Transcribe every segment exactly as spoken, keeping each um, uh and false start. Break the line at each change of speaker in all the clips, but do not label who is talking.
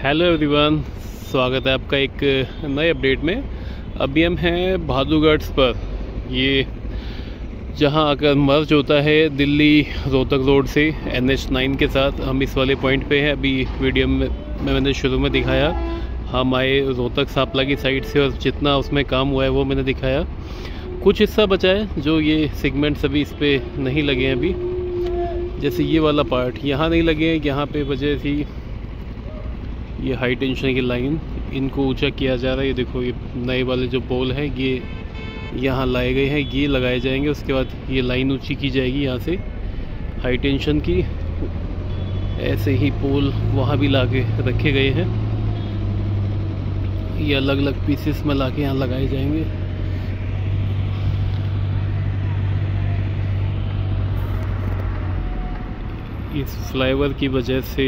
Hello everyone, स्वागत है आपका एक नए अपडेट में। अभी हम हैं भादुगढ़ पर, ये जहां आकर मर्ज होता है दिल्ली रोहतक रोड से एन एच नाइन के साथ। हम इस वाले पॉइंट पे हैं। अभी वीडियो में मैंने शुरू में दिखाया, हम आए रोहतक सापला की साइड से और जितना उसमें काम हुआ है वो मैंने दिखाया। कुछ हिस्सा बचा है जो ये सेगमेंट्स अभी इस पर नहीं लगे हैं अभी, जैसे ये वाला पार्ट यहाँ नहीं लगे हैं। यहाँ पे वजह थी ये हाई टेंशन की लाइन, इनको ऊंचा किया जा रहा है। ये देखो, ये नए वाले जो पोल हैं ये यहाँ लाए गए हैं, ये लगाए जाएंगे। उसके बाद ये लाइन ऊंची की जाएगी यहाँ से हाई टेंशन की। ऐसे ही पोल वहाँ भी ला के रखे गए हैं, ये अलग अलग पीसेस में ला के यहाँ लगाए जाएंगे। इस फ्लाईओवर की वजह से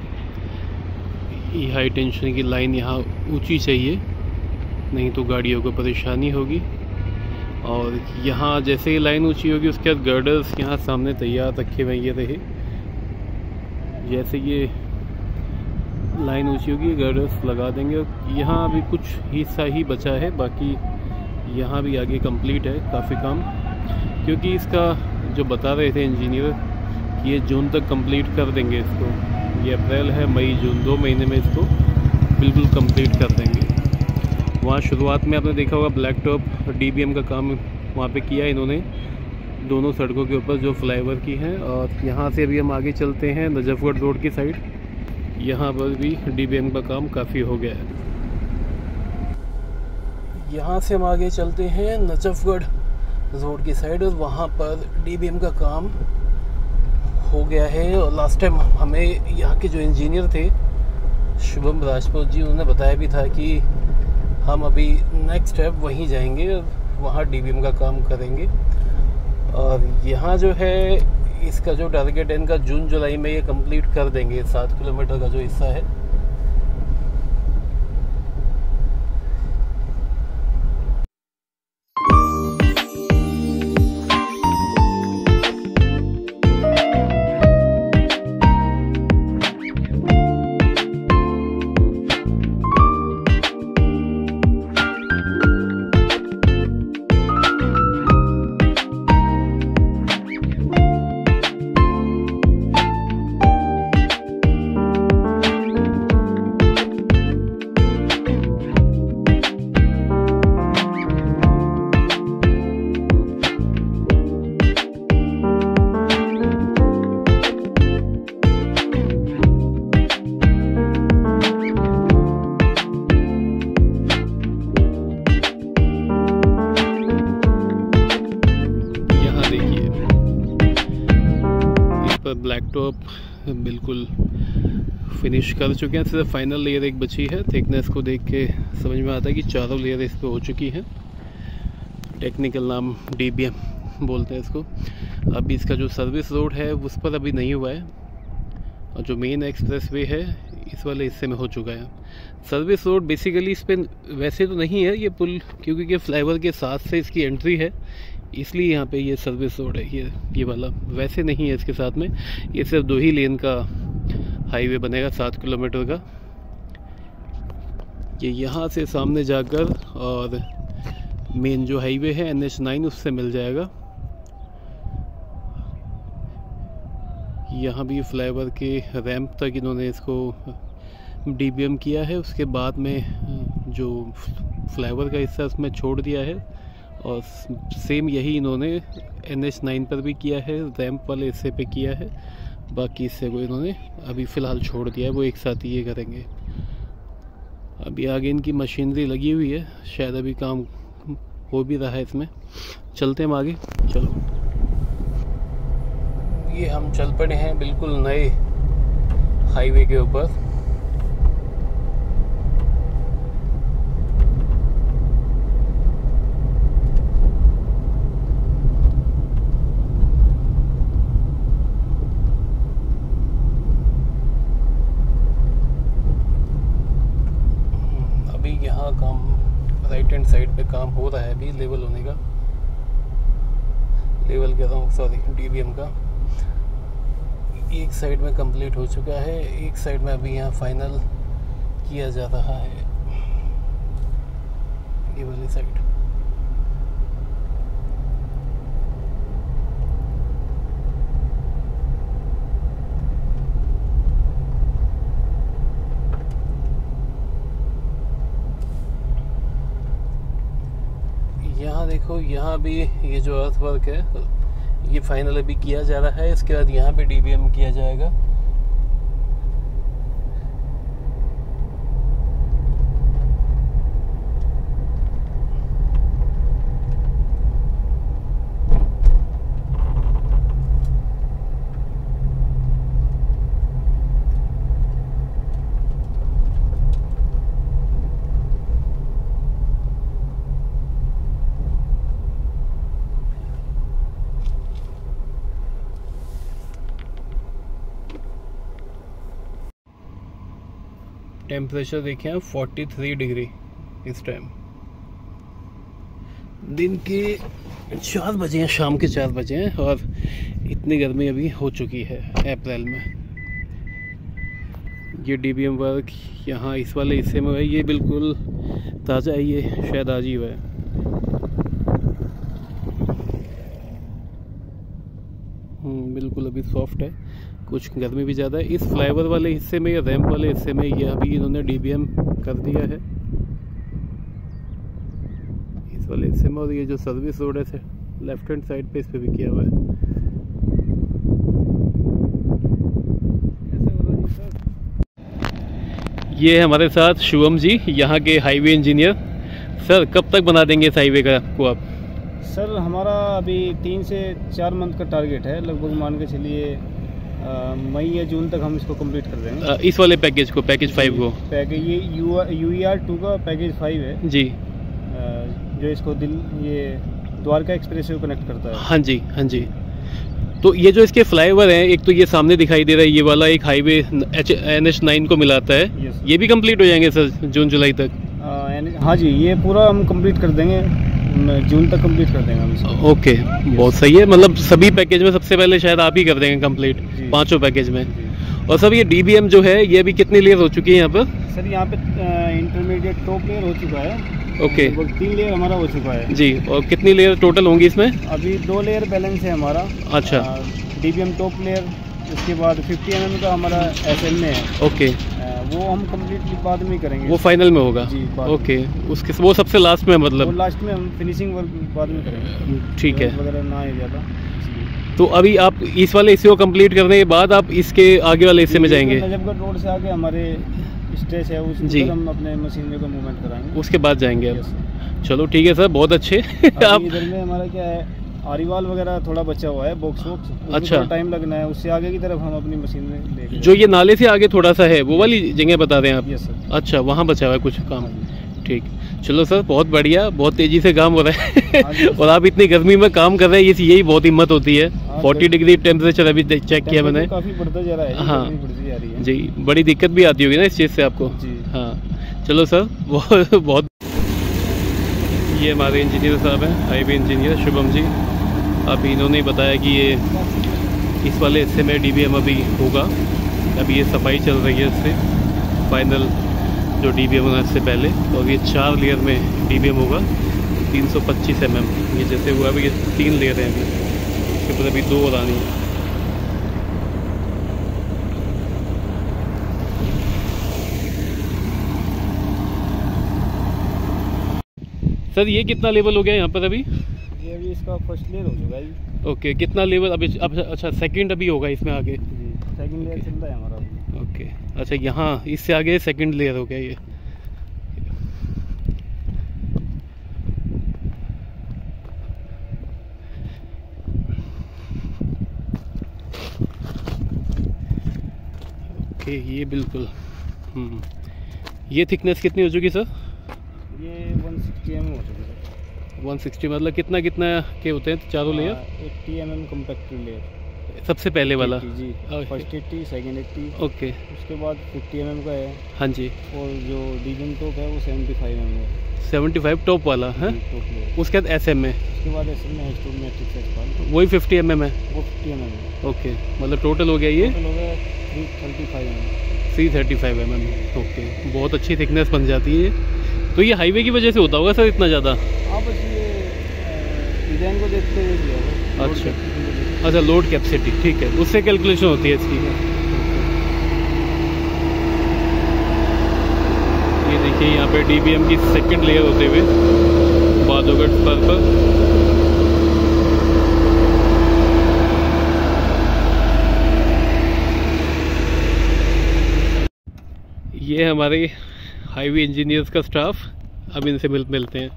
ये हाई टेंशन की लाइन यहाँ ऊंची चाहिए, नहीं तो गाड़ियों को परेशानी होगी। और यहाँ जैसे ही लाइन ऊंची होगी उसके बाद गर्डर्स यहाँ सामने तैयार रखे हुए ये रहे। जैसे ये लाइन ऊंची होगी गर्डर्स लगा देंगे। यहाँ अभी कुछ हिस्सा ही बचा है, बाकी यहाँ भी आगे कंप्लीट है काफ़ी काम, क्योंकि इसका जो बता रहे थे इंजीनियर ये जून तक कंप्लीट कर देंगे इसको। ये अप्रैल है, मई जून दो महीने में इसको बिल्कुल कंप्लीट कर देंगे। वहाँ शुरुआत में आपने देखा होगा black top D B M का काम वहाँ पे किया इन्होंने, दोनों सड़कों के ऊपर जो फ्लाईओवर की हैं। और यहाँ से अभी हम आगे चलते हैं नजफगढ़ रोड की साइड, यहाँ पर भी डी बी एम का काम काफ़ी हो गया है। यहाँ से हम आगे चलते हैं नजफगढ़ रोड की साइड और वहाँ पर डी बी एम का काम हो गया है। और लास्ट टाइम हमें यहाँ के जो इंजीनियर थे शुभम राजपूत जी, उन्होंने बताया भी था कि हम अभी नेक्स्ट स्टेप वहीं जाएंगे और वहाँ डी बी एम का काम करेंगे। और यहाँ जो है इसका जो टारगेट है इनका जून जुलाई में ये कंप्लीट कर देंगे, सात किलोमीटर का जो हिस्सा है। ब्लैक टॉप बिल्कुल फिनिश कर चुके हैं, सिर्फ फाइनल लेयर एक बची है। थिकनेस को देख के समझ में आता है कि चारों लेयर इस पर हो चुकी हैं। टेक्निकल नाम डी बी एम बोलते हैं इसको। अभी इसका जो सर्विस रोड है उस पर अभी नहीं हुआ है, और जो मेन एक्सप्रेस वे है इस वाले हिस्से में हो चुका है। सर्विस रोड बेसिकली इस पर वैसे तो नहीं है ये पुल, क्योंकि ये फ्लाईओवर के साथ से इसकी एंट्री है, इसलिए यहाँ पे ये सर्विस रोड है। ये ये वाला वैसे नहीं है इसके साथ में, ये सिर्फ दो ही लेन का हाईवे बनेगा सात किलोमीटर का। ये यहाँ से सामने जाकर और मेन जो हाईवे है एन एच नाइन उससे मिल जाएगा। यहाँ भी फ्लाईओवर के रैंप तक इन्होंने इसको डी बी एम किया है। उसके बाद में जो फ्लाईओवर का हिस्सा उसमें छोड़ दिया है, और सेम यही इन्होंने एन एच नाइन पर भी किया है, रैंप वाले हिस्से पे किया है। बाकी हिस्से को इन्होंने अभी फ़िलहाल छोड़ दिया है, वो एक साथ ये करेंगे। अभी आगे इनकी मशीनरी लगी हुई है, शायद अभी काम हो भी रहा है इसमें। चलते हैं हम आगे, चलो। ये हम चल पड़े हैं बिल्कुल नए हाईवे के ऊपर। यहाँ काम राइट हैंड साइड पे काम हो रहा है अभी लेवल होने का, लेवल कह रहा हूँ सॉरी डी बी एम का। एक साइड में कंप्लीट हो चुका है, एक साइड में अभी यहाँ फाइनल किया जा रहा है ये वाली साइड। यहाँ देखो, यहाँ भी ये जो अर्थ वर्क है ये फाइनल अभी किया जा रहा है। इसके बाद यहाँ पे डीबीएम किया जाएगा। टेम्परेचर देखें आप तैंतालीस डिग्री इस टाइम। दिन के चार बजे हैं, शाम के चार बजे हैं और इतनी गर्मी अभी हो चुकी है अप्रैल में। ये डीबीएम वर्क यहाँ इस वाले हिस्से में है, ये बिल्कुल ताज़ा है, ये शायद आज ही हुआ है। बिल्कुल अभी सॉफ्ट है, कुछ गर्मी भी ज़्यादा है। इस फ्लाईओवर वाले हिस्से में या रैंप वाले हिस्से में ये अभी इन्होंने डीबीएम कर दिया है इस वाले हिस्से में। और ये जो सर्विस रोड है लेफ्ट हैंड साइड पे, इस पे भी किया हुआ है। ये है हमारे साथ शुभम जी, यहाँ के हाईवे इंजीनियर। सर कब तक बना देंगे इस हाईवे का को आप?
सर हमारा अभी तीन से चार मंथ का टारगेट है, लगभग मान के चलिए मई या जून तक हम इसको कंप्लीट कर देंगे।
इस वाले पैकेज को, पैकेज फाइव को,
पैकेज ये यू ई आर टू का पैकेज फाइव है
जी,
जो इसको दिल ये द्वारका एक्सप्रेस को कनेक्ट करता है।
हाँ जी हाँ जी। तो ये जो इसके फ्लाईओवर हैं, एक तो ये सामने दिखाई दे रहा है ये वाला, एक हाईवे एन एच नाइन को मिलाता है, ये भी कंप्लीट हो जाएंगे सर जून जुलाई तक?
आ, हाँ जी, ये पूरा हम कंप्लीट कर देंगे, जून तक कंप्लीट कर देंगे हम इसको।
ओके, बहुत सही है। मतलब सभी पैकेज में सबसे पहले शायद आप ही कर देंगे कंप्लीट, पांचों पैकेज में। और सर ये डीबीएम जो है ये अभी कितनी लेयर हो चुकी है यहाँ पर? सर
यहाँ पे इंटरमीडिएट टॉप लेयर हो चुका है।
ओके,
तीन लेयर हमारा हो चुका है
जी। और कितनी लेयर टोटल होंगी इसमें?
अभी दो लेयर बैलेंस है हमारा।
अच्छा,
डीबीएम टॉप लेयर, उसके बाद फिफ्टी एम एम का हमारा एस एल में है।
ओके,
वो हम कम्प्लीटली बाद में करेंगे,
वो फाइनल में होगा जी। ओके, उसके वो सबसे लास्ट में, मतलब
वो लास्ट में हम फिनिशिंग वर्क बाद में करेंगे।
ठीक है,
वगैरह ना है ज़्यादा।
तो अभी आप इस वाले हिस्से को कंप्लीट करने के बाद आप इसके आगे वाले हिस्से में जाएंगे?
नजफगढ़ रोड से आगे हमारे स्ट्रेच है, उस जी हम अपने मशीनरी का मूवमेंट कराएंगे,
उसके बाद जाएंगे आप। चलो ठीक है सर, बहुत अच्छे।
आप इधर में हमारा क्या है, आरीवाल वगैरह थोड़ा बचा हुआ है, बॉक्स बॉक्स। अच्छा, टाइम लगना है, उससे आगे की तरफ हम अपनी मशीन में लेके। जो
ये नाले से आगे थोड़ा सा है वो वाली जगह बता दें आप?
Yes sir.
अच्छा, वहाँ बचा हुआ है कुछ काम। ठीक, चलो सर, बहुत बढ़िया, बहुत तेजी से काम हो रहा है। और आप इतनी गर्मी में काम कर रहे हैं, ये यही बहुत हिम्मत होती है। चालीस डिग्री टेम्परेचर अभी चेक किया मैंने,
काफी बढ़ता जा रहा है।
हाँ
बढ़ती जा रही है
जी, बड़ी दिक्कत भी आती होगी ना इस चीज़ से आपको? हाँ, चलो सर, बहुत बहुत। ये हमारे इंजीनियर साहब हैं, हाईवे इंजीनियर शुभम जी। अभी इन्होंने बताया कि ये इस वाले हिस्से में डीबीएम अभी होगा, अभी ये सफाई चल रही है इससे, फाइनल जो डीबीएम होना इससे पहले। तो अभी ये चार लेयर में डीबीएम होगा, तीन सौ पच्चीस एम एम ये जैसे हुआ अभी, ये तीन लेयर हैं अभी, इसके बाद अभी दो और आनी है। सर ये कितना लेवल हो गया यहाँ पर अभी?
ये अभी इसका फर्स्ट लेयर हो चुका है।
ओके, कितना लेवल अभी? अब अच्छा, सेकंड अभी होगा इसमें आगे?
सेकंड लेयर चल रहा है हमारा अभी।
ओके, अच्छा, यहाँ इससे आगे सेकंड लेयर हो गया ये। ओके, ये बिल्कुल हम्म ये थिकनेस कितनी हो चुकी सर?
ये एक सौ साठ एम एम हो चुकी है।
एक सौ साठ मतलब कितना कितना के होते हैं चारों लेयर?
अस्सी एम एम कॉम्पैक्ट लेयर
सबसे पहले वाला
जी, फर्स्ट अस्सी, सेकंड अस्सी।
ओके,
उसके बाद पचास एम एम का है।
हाँ जी,
और जो डीबीएम टॉप है वो पचहत्तर एम एम है।
पचहत्तर टॉप वाला है, उसके बाद एस एम में,
उसके बाद एस एम में मैट्रिक्स
वही पचास एम एम है,
वो पचास एम एम है।
ओके, मतलब टोटल हो गया ये
टोटल हो गया three thirty five M
three thirty five M M okay, बहुत अच्छी थिकनेस बन जाती है। तो ये हाईवे की वजह से होता होगा सर इतना ज़्यादा?
हाँ, बस ये डिज़ाइन को देखते हुए किया है।
अच्छा अच्छा, लोड कैपेसिटी, ठीक है, उससे कैलकुलेशन होती है इसकी। ये देखिए यहाँ पे डी बी एम की सेकंड लेयर होते हुए बादोगढ़ पर पर ये हमारे हाईवे इंजीनियर्स का स्टाफ। अब इनसे मिल मिलते हैं।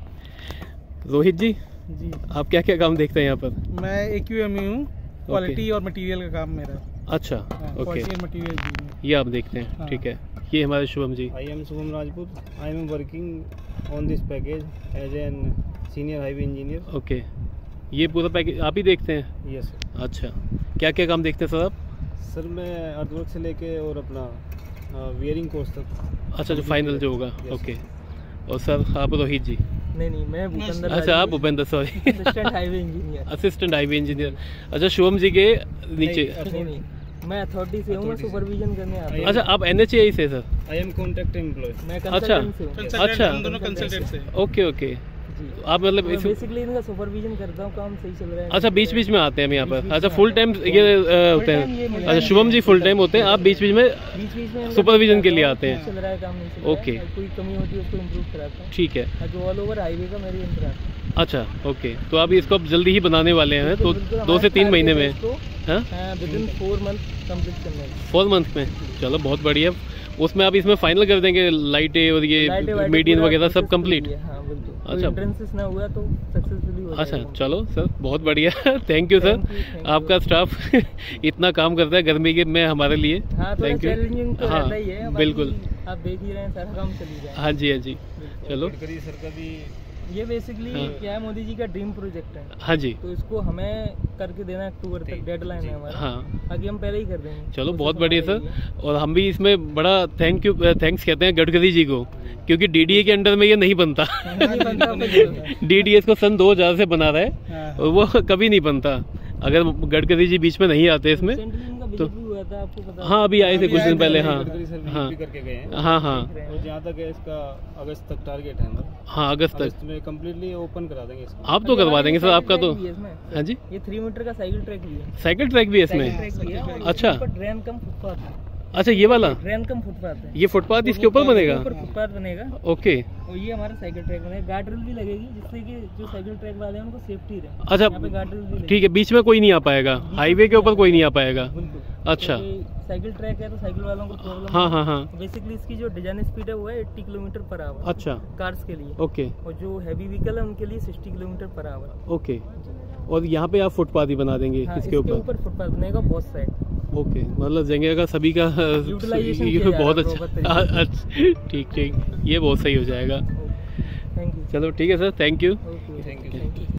रोहित जी
जी,
आप क्या क्या काम देखते हैं यहाँ पर?
मैं ए क्यू एम ई हूँ, क्वालिटी और मटेरियल का काम मेरा।
अच्छा, ओके,
क्वालिटी और मटेरियल जी,
ये आप देखते हैं,
हाँ।
ठीक है। ये हमारे Shubham ji.
I am Shubham Rajput, I am working on this package as an senior highway engineer.
Okay, ये पूरा पैकेज आप ही देखते हैं?
Yes sir.
अच्छा, क्या क्या काम देखते हैं सर आप?
सर मैं अर्थवर्क से लेके और अपना वियरिंग कोर्स तक।
अच्छा, जो फाइनल जो होगा,
Yes.
ओके। और सर आप रोहित जी?
नहीं नहीं, मैं भूपेंद्र।
अच्छा, आप Bhupendra, sorry,
assistant highway engineer.
Assistant highway engineer. अच्छा, शुभम जी के नीचे।
नहीं नहीं, मैं अथॉरिटी से हूँ, मैं सुपरविजन करने आता हूँ।
अच्छा, आप एन एच ए से sir?
I am contract employ.
मैं
अच्छा
कंसल्टेंट से हूँ।
अच्छा,
हम दोनों कंसल्टेंट से।
ओके ओके,
जी,
आप मतलब
मैं
इस
बेसिकली इनका सुपरविजन करता हूँ, काम सही चल रहा है।
अच्छा, बीच बीच में आते हैं हम यहाँ पर।
बीच-बीच
अच्छा,
में
फुल
आते
टाइम
हैं।
ये अ, होते
time ये
हैं?
मिला
अच्छा,
है।
शुभम जी फुल टाइम होते हैं, आप बीच बीच में?
बीच बीच में
सुपरविजन के लिए आते हैं।
चल रहा है काम, नहीं चल रहा है,
ओके।
कोई कमी होती है उसको इम्प्रूव कराता हूँ।
ठीक है।
जो ऑल ओवर हाईवे का मेरे अंदर आता है।
अच्छा, ओके, तो आप इसको अब जल्दी ही बनाने वाले हैं, तो
बिल्कुल,
दो से तीन महीने में? हाँ,
within four month complete करने में।
फोर मंथ में, चलो बहुत बढ़िया। उसमें आप इसमें फाइनल कर देंगे लाइटें और ये मीडियन वगैरह सब कंप्लीट?
हाँ बिल्कुल।
अच्छा,
एंट्रेंसेस ना हुआ तो सक्सेसफुली हो
अच्छा,
जाएगा।
चलो सर, बहुत बढ़िया। थैंक यू सर, आपका स्टाफ इतना काम करता है गर्मी के में हमारे लिए।
हाँ, थोड़ा
थैंक यू।
चैलेंजिंग तो
हाँ,
रहता ही है,
बिल्कुल।
बाकी आप देख ही रहे हैं, सारा काम चल ही रहा है।
हाँ जी, हाँ जी, चलो।
गडकरी सर का भी
ये बेसिकली
हाँ।
क्या है, मोदी जी का ड्रीम प्रोजेक्ट है,
हाँ जी,
तो इसको हमें करके देना, अक्टूबर तक डेडलाइन है हमारा।
हाँ,
बाकी हम पहले ही कर देंगे।
चलो
कोशिश
बहुत बढ़िया
हमारी
सर। और हम भी इसमें बड़ा थैंक यू थैंक्स कहते हैं गडकरी जी को, क्योंकि डी डी ए के अंडर में ये नहीं बनता।
यही है। नहीं बनता तो नहीं
डी डी एस को सन दो हज़ार से बना रहा है,
हाँ।
और वो कभी नहीं बनता अगर गडकरी जी बीच में नहीं आते इसमें।
रिसेंटली इनका विजिट भी हुआ था, आपको पता है?
हाँ, अभी आए थे कुछ दिन पहले। हाँ
गडकरी सर
हाँ
विजिट भी करके गए हैं।
हाँ हाँ
और जहाँ तक है इसका अगस्त तक टारगेट है हमारा।
हाँ, अगस्त तक
अगस्त में कम्प्लीटली ओपन करा देंगे इसको।
आप तो करवा देंगे सर, आपका तो।
साइकिल ट्रैक भी है इसमें।
हाँ जी,
ये थ्री मीटर का साइकिल ट्रैक भी है।
साइकिल ट्रैक भी है
साइकिल
इसमें?
ट्रैक भी है, और
अच्छा।
इसके ऊपर ड्रेन कम फुटपाथ है।
अच्छा, ये वाला,
ड्रेन कम फुटपाथ है।
ये फुटपाथ इसके ऊपर बनेगा?
ऊपर फुटपाथ बनेगा,
ओके।
और ये हमारा साइकिल ट्रैक बनेगा। गार्ड रेल भी लगेगी, जिससे कि जो साइकिल ट्रैक वाले हैं उनको सेफ्टी रहे।
अच्छा,
यहाँ पे गार्ड रेल भी लगेगी।
ठीक है, बीच में कोई नहीं आ पाएगा, हाईवे के ऊपर कोई नहीं आ पाएगा?
बिल्कुल।
अच्छा,
क्योंकि साइकिल ट्रैक है तो साइकिल वालों को प्रॉब्लम।
हाँ हाँ हाँ,
बेसिकली इसकी जो डिजाइन स्पीड है वो है अस्सी किलोमीटर पर आवर।
अच्छा,
कार्स के लिए।
ओके
और जो हैवी व्हीकल है उनके लिए साठ किलोमीटर पर आवर।
ओके। और यहाँ पे आप फुटपाथ ही बना देंगे
हाँ,
इसके ऊपर?
ऊपर फुटपाथ बनेगा बहुत साइड।
ओके, मतलब जगह का सभी का
यूटिलाइजेशन
ये
किया जा
बहुत
रहा है
अच्छा।
proper
हाँ,
तरीके
अच्छा, ठीक ठीक, ये बहुत सही हो जाएगा।
Thank you.
चलो ठीक है sir, thank you.
Okay,
Thank you,
thank you.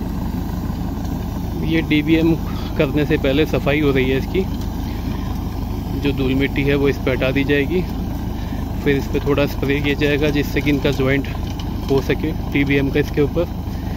ये डी बी एम करने से पहले सफाई हो रही है इसकी। जो धूल मिट्टी है वो इस पर हटा दी जाएगी, फिर इस पर थोड़ा स्प्रे किया जाएगा जिससे कि इनका जॉइंट हो सके टी बी एम का इसके ऊपर।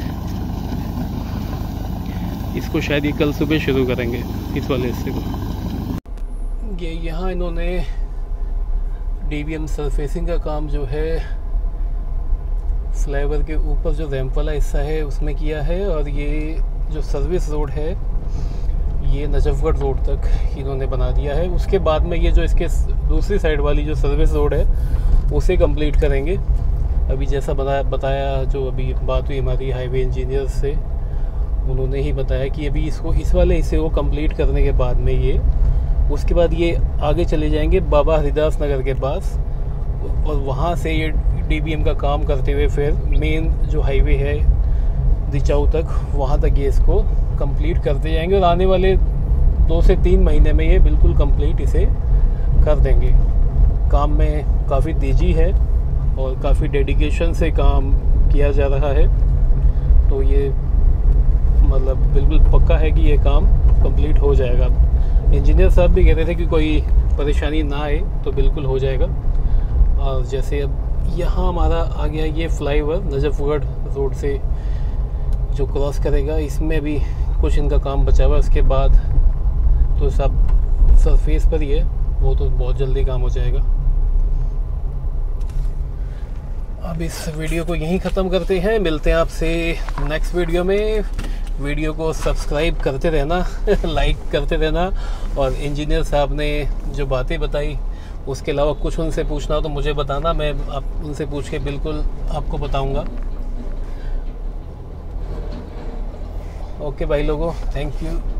इसको शायद ये कल सुबह शुरू करेंगे, इस वाले हिस्से को। ये यहाँ इन्होंने डी बी एम सरफेसिंग का काम जो है फ्लाईओवर के ऊपर जो रैंप वाला हिस्सा है उसमें किया है, और ये जो सर्विस रोड है ये नजफगढ़ रोड तक इन्होंने बना दिया है। उसके बाद में ये जो इसके दूसरी साइड वाली जो सर्विस रोड है उसे कंप्लीट करेंगे। अभी जैसा बनाया बताया, जो अभी बात हुई हमारी हाईवे इंजीनियर से, उन्होंने ही बताया कि अभी इसको इस वाले हिस्से को कंप्लीट करने के बाद में ये उसके बाद ये आगे चले जाएंगे बाबा हरिदास नगर के पास, और वहाँ से ये डी बी एम का काम करते हुए फिर मेन जो हाईवे है दिचाऊ तक, वहाँ तक ये इसको कंप्लीट करते जाएंगे, और आने वाले दो से तीन महीने में ये बिल्कुल कंप्लीट इसे कर देंगे। काम में काफ़ी तेज़ी है और काफ़ी डेडिकेशन से काम किया जा रहा है, तो ये मतलब बिल्कुल पक्का है कि ये काम कंप्लीट हो जाएगा। इंजीनियर साहब भी कहते थे कि कोई परेशानी ना आए तो बिल्कुल हो जाएगा। और जैसे अब यहाँ हमारा आ गया ये फ्लाईओवर नजफगढ़ रोड से जो क्रॉस करेगा, इसमें भी कुछ इनका काम बचा हुआ है। उसके बाद तो सब सरफेस पर ही है, वो तो बहुत जल्दी काम हो जाएगा। अब इस वीडियो को यहीं ख़त्म करते हैं, मिलते हैं आपसे नेक्स्ट वीडियो में। वीडियो को सब्सक्राइब करते रहना लाइक करते रहना, और इंजीनियर साहब ने जो बातें बताई उसके अलावा कुछ उनसे पूछना हो तो मुझे बताना, मैं आप उनसे पूछ के बिल्कुल आपको बताऊंगा। ओके भाई लोगों, थैंक यू।